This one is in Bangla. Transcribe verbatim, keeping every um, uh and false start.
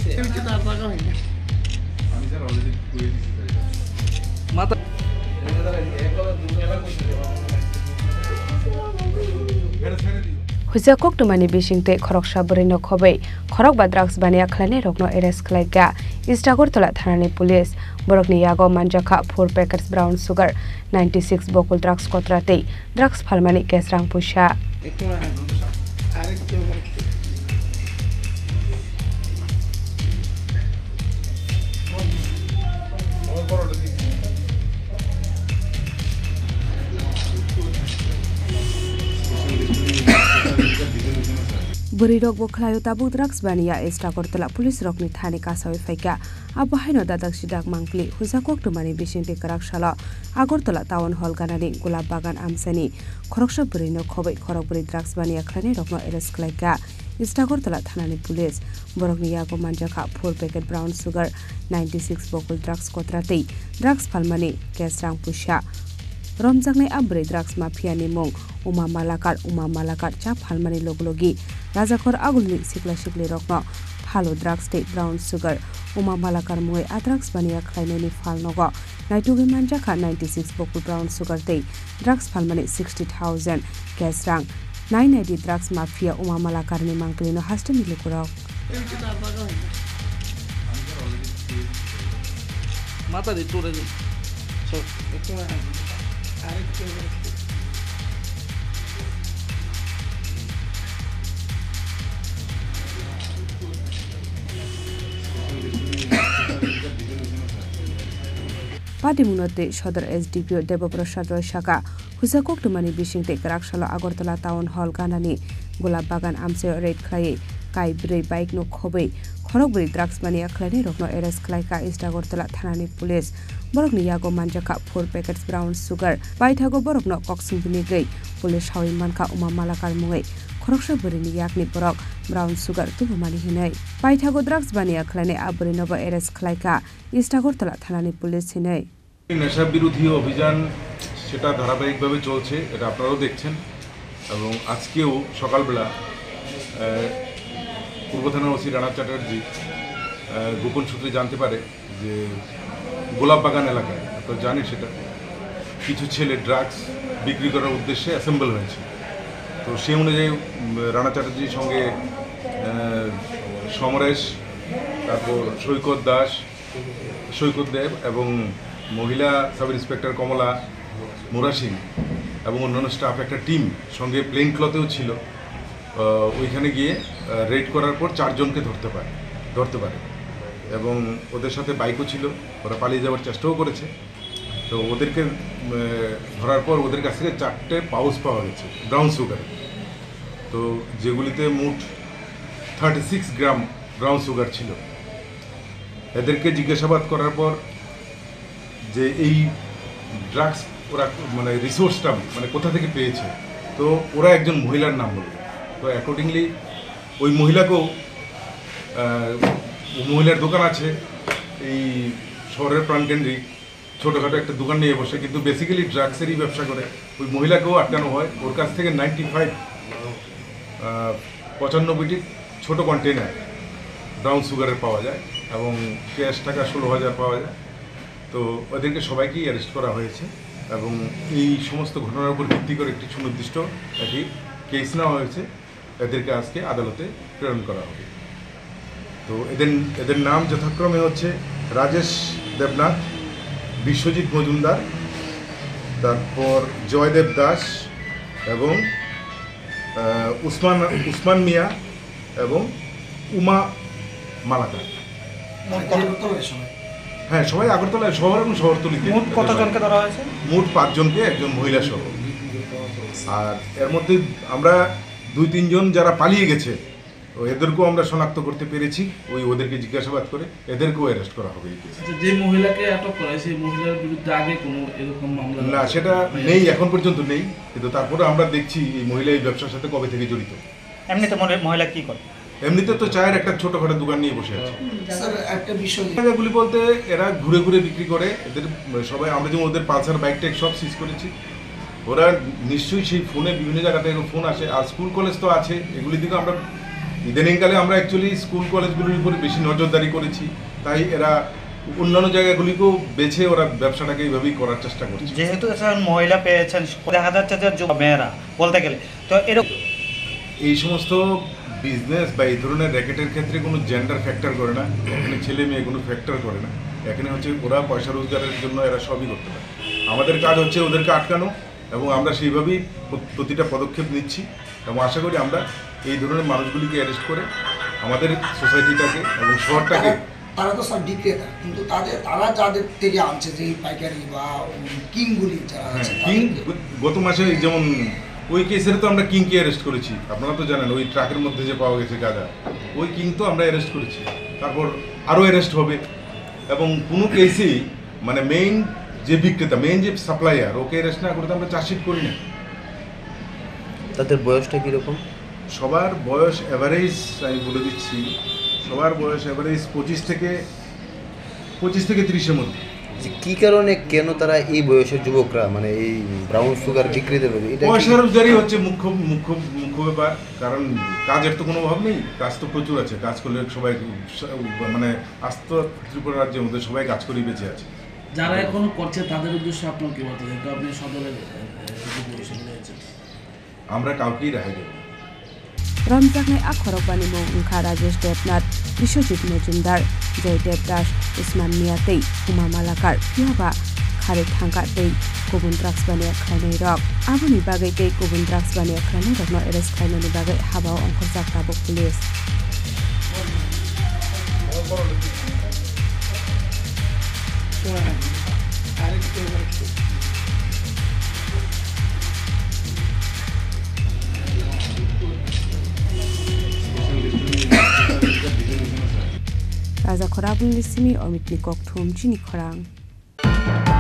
Hoijak Koktwmani Bisingtwi Khoroksa Bwrwi Khobwi Khorokba drugs Baniya Khlainairokno arrest Khlaikha Agartala Thanani police Bohrokni Yago Manjakha four packets BrownSugar ninety-six Bokol drugs Kotra tei drugs Phalmani case rang Puisa Bwrwi bo khlaio tabu drugs Baniya Agartala police rokni thani kasawi faika abahaino dadak sidak mangpli Hoijak Koktwmani Bisingtwi Khoroksa Agartala town hall ganani golap bagan amsani Khoroksa Bwrwi Khobwi Khorokba drugs Baniya Khlainairokno arrest Khlaikha Agartala Thanani police Bohrokni Yago Manjakha four packet BrownSugar ninety-six Bokol drugs Kotra tei drugs Phalmani case rang Puisa Romjaknai Bwrwi drugs Mafiani mung Uma Malakar Uma Malakar cha Phalmani loglogi Rajakhor agulni sikla sikli rokno phalo drugs tei BrownSugar Uma Malakar mui a drugs Baniya Khlainairokni phalnogo naitugi Manjakha ninety-six Bokol BrownSugar tei drugs Phalmani sixty thousand cash rang nine eighty drugs Mafia Uma Malakarni mangklino hasteni likurok mata di ture so itu Party Munate Shodar S D P O Debaprasad Roy Shaka Hoijak Koktwmani Bisingtwi Khoroksa Agartala town hall ganani golap bagan amse raid khlai kai Bwrwi bike no Khobwi Khorokba drugs Baniya Khlainairokno arrest Khlaikha Agartala Thanani police Bohrokni Yago Manjakha four packets BrownSugar baithago Bohrokno koksingni gei police hawi manka Uma Malakar mui Khoroksa Bwrwini yakni borok BrownSugar tubumani hinai baithago drugs Baniya Khlainai Bwrwi nobo arrest Khlaikha Agartala Thanani police hinai নেশা বিরোধী অভিযান সেটা ধারাবাহিকভাবে চলছে এটা আপনারাও দেখছেন এবং আজকেও সকালবেলা পূর্ব থানার ওসি রানা চ্যাটার্জি গোপন সূত্রে জানতে পারে যে গোলাপ বাগান এলাকায় আপনারা জানেন সেটা কিছু ছেলে ড্রাগস বিক্রি করার উদ্দেশ্যে অ্যাসেম্বল হয়েছে তো সেই অনুযায়ী রানা চ্যাটার্জির সঙ্গে সমরেশ তারপর সৈকত দাস সৈকত দেব এবং মহিলা সাব ইন্সপেক্টর কমলা মোরা সিং এবং অন্যান্য স্টাফ একটা টিম সঙ্গে প্লেন ক্লথেও ছিল ওইখানে গিয়ে রেড করার পর চারজনকে ধরতে পারে ধরতে পারে এবং ওদের সাথে বাইকও ছিল ওরা পালিয়ে যাওয়ার চেষ্টাও করেছে তো ওদেরকে ধরার পর ওদের কাছ থেকে চারটে পাউচ পাওয়া গেছে ব্রাউনসুগার তো যেগুলিতে মোট থার্টি সিক্স গ্রাম ব্রাউনসুগার ছিল এদেরকে জিজ্ঞাসাবাদ করার পর যে এই ড্রাগস ওরা মানে রিসোর্সটা মানে কোথা থেকে পেয়েছে তো ওরা একজন মহিলার নাম বলল তো অ্যাকর্ডিংলি ওই মহিলাকেও মহিলার দোকান আছে এই শহরের প্রাণকেন্দ্রিক ছোটোখাটো একটা দোকান নিয়ে বসে কিন্তু বেসিক্যালি ড্রাগসেরই ব্যবসা করে ওই মহিলাকেও আটকানো হয় ওর কাছ থেকে নাইনটি ফাইভ পঁচানব্বইটি ছোটো কন্টেনার ব্রাউন সুগারের পাওয়া যায় এবং ক্যাশ টাকা ষোলো হাজার পাওয়া যায় তো ওদেরকে সবাইকেই অ্যারেস্ট করা হয়েছে এবং এই সমস্ত ঘটনার উপর ভিত্তি করে একটি সুনির্দিষ্ট একটি কেস নেওয়া হয়েছে এদেরকে আজকে আদালতে প্রেরণ করা হবে তো এদের এদের নাম যথাক্রমে হচ্ছে রাজেশ দেবনাথ বিশ্বজিৎ মজুমদার তারপর জয়দেব দাস এবং উসমান উসমান মিয়া এবং উমা মালাকার হ্যাঁ সবাই আগরতলায় শহর এবং শহরতলিতে মোট কতজনকে ধরা হয়েছে মোট পাঁচজনকে একজন মহিলা সহ আর এর মধ্যে আমরা দুই তিনজন যারা পালিয়ে গেছে তো এদেরকেও আমরা শনাক্ত করতে পেরেছি ওই ওদেরকে জিজ্ঞাসাবাদ করে এদেরকেও অ্যারেস্ট করা হবে যে মহিলাকে আটক করা সেই মহিলার বিরুদ্ধে আগে কোনো এরকম মামলা না সেটা নেই এখন পর্যন্ত নেই কিন্তু তারপরে আমরা দেখছি এই মহিলা এই ব্যবসার সাথে কবে থেকে জড়িত এমনিতে মহিলা কি করে এমনিতে তো চায়ের একটা ছোটখাটো দোকান নিয়ে বসে আছে স্যার একটা বিষয় জায়গাগুলি বলতে এরা ঘুরে ঘুরে বিক্রি করে এদের সবাই আমরা যেমন ওদের পালসার বাইক টাইক সব সিজ করেছি ওরা নিশ্চয়ই সেই ফোনে বিভিন্ন জায়গা থেকে ফোন আসে আর স্কুল কলেজ তো আছে এগুলি দিকে আমরা ইদানিংকালে আমরা অ্যাকচুয়ালি স্কুল কলেজগুলোর উপরে বেশি নজরদারি করেছি, তাই এরা অন্যান্য জায়গাগুলিকেও বেছে ওরা ব্যবসাটাকে এইভাবেই করার চেষ্টা করছে। যেহেতু মহিলা পেয়েছেন, দেখা যাচ্ছে যে মেয়েরা বলতে গেলে তো এরকম এই সমস্ত বিজনেস বা এই ধরনের র্যাকেটের ক্ষেত্রে কোনো জেন্ডার ফ্যাক্টর করে না, এখানে ছেলে মেয়ে কোনো ফ্যাক্টর করে না। এখানে হচ্ছে ওরা পয়সা রোজগারের জন্য এরা সবই করতে পারে। আমাদের কাজ হচ্ছে ওদেরকে আটকানো, এবং আমরা সেইভাবেই প্রতিটা পদক্ষেপ নিচ্ছি, এবং আশা করি আমরা এই ধরনের মানুষগুলিকে অ্যারেস্ট করে আমাদের সোসাইটিটাকে এবং শহরটাকে। তারা তো সব বিক্রেতা, কিন্তু তাদের তারা যাদের থেকে আনছে যে পাইকারি বা কিংগুলি যারা আছে, কিং গত মাসে যেমন ওই কেসের তো আমরা কিংকে অ্যারেস্ট করেছি, আপনারা তো জানেন ওই ট্রাকের মধ্যে যে পাওয়া গেছে গাঁজা, ওই কিং তো আমরা অ্যারেস্ট করেছি। তারপর আরও অ্যারেস্ট হবে, এবং কোনো কেসেই মানে মেইন যে বিক্রেতা, মেইন যে সাপ্লায়ার, ওকে অ্যারেস্ট না করতে আমরা চার্জশিট করি না। তাদের বয়সটা কীরকম? সবার বয়স অ্যাভারেজ আমি বলে দিচ্ছি, সবার বয়স অ্যাভারেজ পঁচিশ থেকে পঁচিশ থেকে তিরিশের মধ্যে। কি কারণে কেন তারা এই বয়সের যুবকরা মানে এই ব্রাউন সুগার বিক্রিতে পয়সা রোজগারই হচ্ছে মুখ্য মুখ্য মুখ্য ব্যাপার। কারণ কাজের তো কোনো অভাব নেই, কাজ তো প্রচুর আছে, কাজ করলে সবাই মানে আস্ত ত্রিপুরা রাজ্যের মধ্যে সবাই কাজ করেই বেঁচে আছে। যারা এখন করছে তাদের উদ্দেশ্যে আপনার কি বলতে চান? আপনি সদরে আমরা কাউকেই রেহাই দেব। रमजाकनाय खरकबानि मुं ओंखा राजेश देबनाथ, बिश्वजित मजुमदार, जय देबदास, उस्मान मियातै, उमा मालाकार, फियाबा खारे थांगा दै गुबुन ड्राग्स बानिया ख्लाइनाइरक। आबुनि बागै दै गुबुन ड्राग्स बानिया ख्लाइनाइरकनो एरेस्ट खालामनायनि बागै हाबायाव अंखरजाक दाबो police. Raja Khorabun Lisimi Omitni Koktwma Chini Khorang.